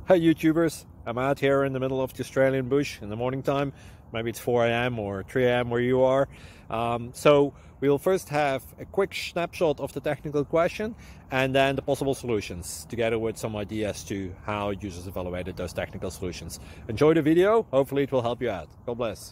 Hi YouTubers, I'm out here in the middle of the Australian bush in the morning time. Maybe it's 4 a.m. or 3 a.m. where you are. So we'll first have a quick snapshot of the technical question and then the possible solutions, together with some ideas to how users evaluated those technical solutions. Enjoy the video, hopefully it will help you out. God bless.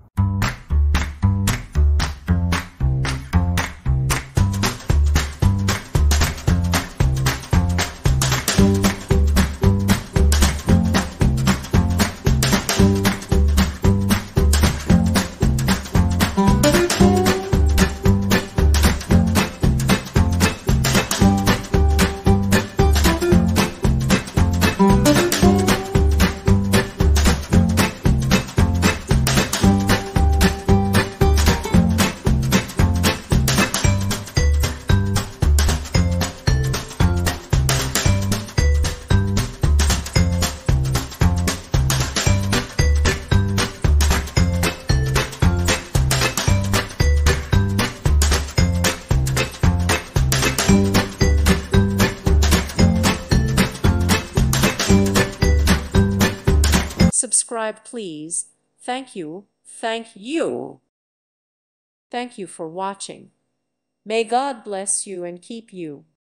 Subscribe, please. Thank you. Thank you. Thank you for watching. May God bless you and keep you.